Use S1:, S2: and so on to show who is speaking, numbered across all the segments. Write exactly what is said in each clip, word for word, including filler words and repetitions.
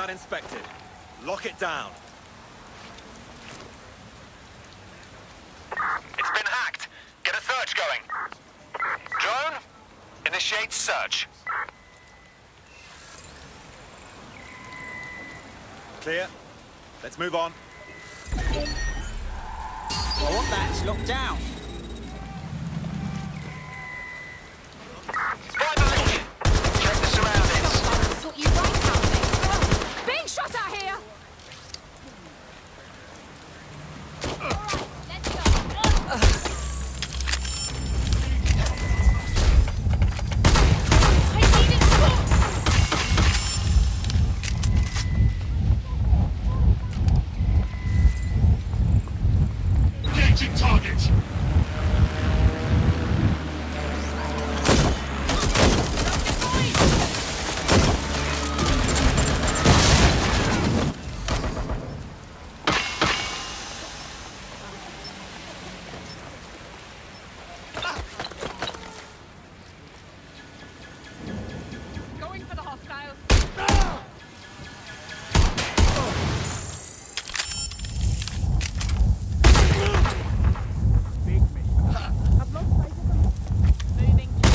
S1: that inspected. Lock it down.
S2: It's been hacked. Get a search going. Drone, initiate search.
S1: Clear. Let's move on.
S3: I want that locked down.
S2: Spy the leak. Check the surroundings.
S4: Sort you right out, mate. Being shot at here! Let's go. I need it.
S5: Engaging target!
S4: Going for the hostiles. Moving to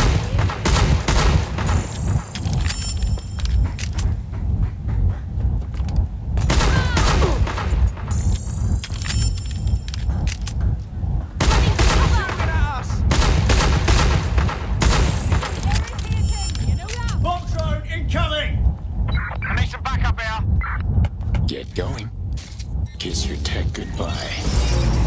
S5: Bomb drone incoming!
S2: I need some backup here.
S6: Get going. Kiss your tech goodbye.